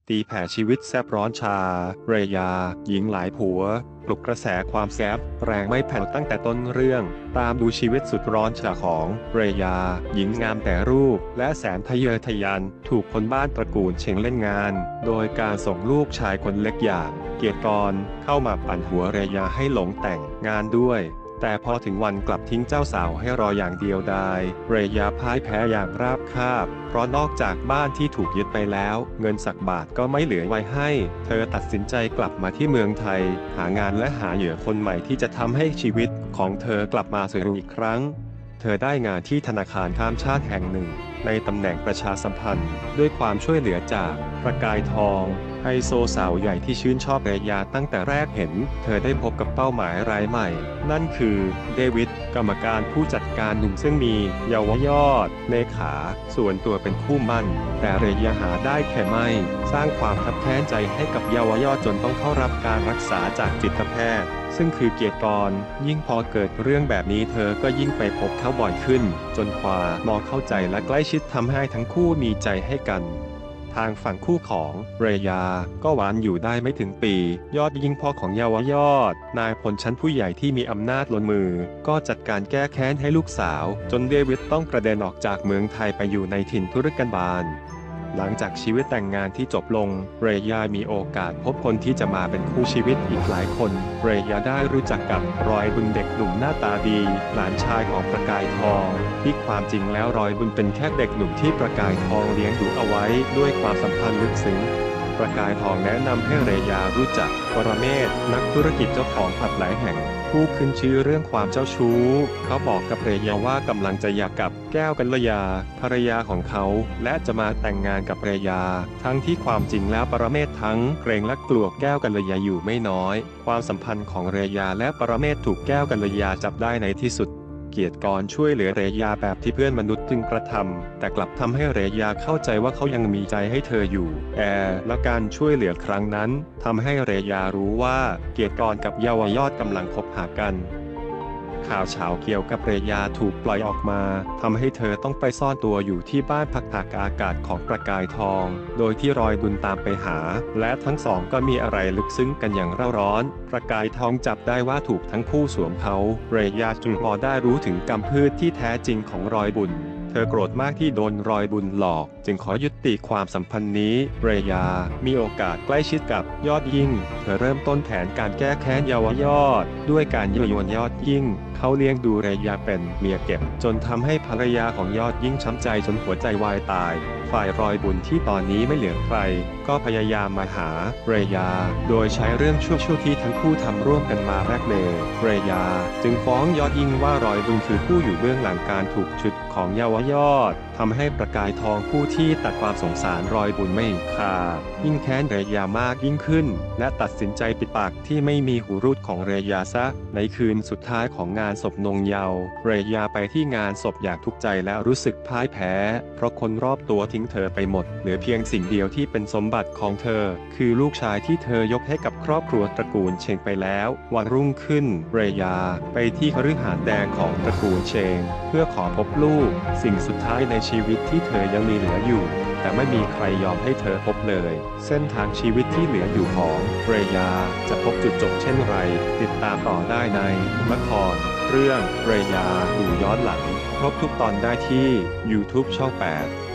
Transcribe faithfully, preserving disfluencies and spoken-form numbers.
ตีแผ่ชีวิตแซบร้อนชาเรยาหญิงหลายผัวปลุกกระแสความแซบแรงไม่แผ่วตั้งแต่ต้นเรื่องตามดูชีวิตสุดร้อนชาของเรยาหญิงงามแต่รูปและแสนทะเยอทะยานถูกคนบ้านตระกูลเชงเล่นงานโดยการส่งลูกชายคนเล็กอย่างเกียรติกรเข้ามาปั่นหัวเรยาให้หลงแต่งงานด้วยแต่พอถึงวันกลับทิ้งเจ้าสาวให้รออย่างเดียวดายเรยาพ่ายแพ้อย่างราบคาบเพราะนอกจากบ้านที่ถูกยึดไปแล้วเงินสักบาทก็ไม่เหลือไว้ให้เธอตัดสินใจกลับมาที่เมืองไทยหางานและหาเหยื่อคนใหม่ที่จะทำให้ชีวิตของเธอกลับมาสวยอีกครั้งเธอได้งานที่ธนาคารข้ามชาติแห่งหนึ่งในตำแหน่งประชาสัมพันธ์ด้วยความช่วยเหลือจากประกายทองไฮโซสาวใหญ่ที่ชื่นชอบเรยาตั้งแต่แรกเห็นเธอได้พบกับเป้าหมายรายใหม่นั่นคือเดวิดกรรมการผู้จัดการหนุ่มซึ่งมีเยาวยอดเลขาส่วนตัวเป็นคู่มั่นแต่เรยาหาได้แค่ไม่สร้างความคับแค้นใจให้กับเยาวยอดจนต้องเข้ารับการรักษาจากจิตแพทย์ซึ่งคือเกียรติกรยิ่งพอเกิดเรื่องแบบนี้เธอก็ยิ่งไปพบเขาบ่อยขึ้นจนความองเข้าใจและใกล้ชิดทำให้ทั้งคู่มีใจให้กันทางฝั่งคู่ของเรยาก็หวานอยู่ได้ไม่ถึงปียอดยิ่งพ่อของเยาวยอดนายพลชั้นผู้ใหญ่ที่มีอำนาจล้นมือก็จัดการแก้แค้นให้ลูกสาวจนเดวิดต้องกระเด็นออกจากเมืองไทยไปอยู่ในถิ่นทุรกันดารหลังจากชีวิตแต่งงานที่จบลงเรยามีโอกาสพบคนที่จะมาเป็นคู่ชีวิตอีกหลายคนเรยาได้รู้จักกับรอยบุญเด็กหนุ่มหน้าตาดีหลานชายของประกายทองที่ความจริงแล้วรอยบุญเป็นแค่เด็กหนุ่มที่ประกายทองเลี้ยงดูเอาไว้ด้วยความสัมพันธ์ลึกซึ้งประกายทองแนะนำให้เรยารู้จักปรเมศนักธุรกิจเจ้าของผับหลายแห่งผู้ขึ้นชื่อเรื่องความเจ้าชู้เขาบอกกับเรยาว่ากำลังจะหย่ากับแก้วกัลยาภรรยาของเขาและจะมาแต่งงานกับเรยาทั้งที่ความจริงแล้วปรเมศทั้งเกรงและกลัวแก้วกัลยาอยู่ไม่น้อยความสัมพันธ์ของเรยาและปรเมศถูกแก้วกัลยาจับได้ในที่สุดเกียรติกรช่วยเหลือเรยาแบบที่เพื่อนมนุษย์จึงกระทำแต่กลับทำให้เรยาเข้าใจว่าเขายังมีใจให้เธออยู่แอร์และการช่วยเหลือครั้งนั้นทำให้เรยารู้ว่าเกียรติกรกับเยาวยอดกำลังคบหากันข่าวเฉาเกี่ยวกับเรยาถูกปล่อยออกมาทำให้เธอต้องไปซ่อนตัวอยู่ที่บ้านพักตากอากาศของประกายทองโดยที่รอยบุญตามไปหาและทั้งสองก็มีอะไรลึกซึ้งกันอย่างเร่าร้อนประกายทองจับได้ว่าถูกทั้งคู่สวมเขาเรยาจึงพอได้รู้ถึงกรรมพืชที่แท้จริงของรอยบุญเธอโกรธมากที่โดนรอยบุญหลอกจึงขอยุติความสัมพันธ์นี้เรยามีโอกาสใกล้ชิดกับยอดยิ่งเธอเริ่มต้นแผนการแก้แค้นเยาวยอดด้วยการยั่วยวนยอดยิ่งเขาเลี้ยงดูเรยาเป็นเมียเก็บจนทำให้ภรรยาของยอดยิ่งช้ำใจจนหัวใจวายตายฝ่ายรอยบุญที่ตอนนี้ไม่เหลือใครก็พยายามมาหาเรยาโดยใช้เรื่องชั่วๆที่ทั้งคู่ทำร่วมกันมาแบล็กเมย์เรยาจึงฟ้องยอดยิ่งว่ารอยบุญคือผู้อยู่เบื้องหลังการถูกฉุดของเยาวยอดทำให้ประกายทองผู้ที่ตัดความสงสารรอยบุญไม่ขาดยิ่งแค้นเรยามากยิ่งขึ้นและตัดสินใจปิดปากที่ไม่มีหูรูดของเรยาซะในคืนสุดท้ายของงานศพนงเยาว์เรยาไปที่งานศพอย่างทุกข์ใจและรู้สึกพ่ายแพ้เพราะคนรอบตัวทิ้งเธอไปหมดเหลือเพียงสิ่งเดียวที่เป็นสมบัติของเธอคือลูกชายที่เธอยกให้กับครอบครัวตระกูลเชงไปแล้ววันรุ่งขึ้นเรยาไปที่คฤหาสน์แดงของตระกูลเชงเพื่อขอพบลูกสิ่งสุดท้ายในชีวิตที่เธอยังมีเหลืออยู่แต่ไม่มีใครยอมให้เธอพบเลยเส้นทางชีวิตที่เหลืออยู่ของเรยาจะพบจุดจบเช่นไรติดตามต่อได้ในละครเรื่องเรยาดูย้อนหลังครบทุกตอนได้ที่ ยูทูบ ช่องแปด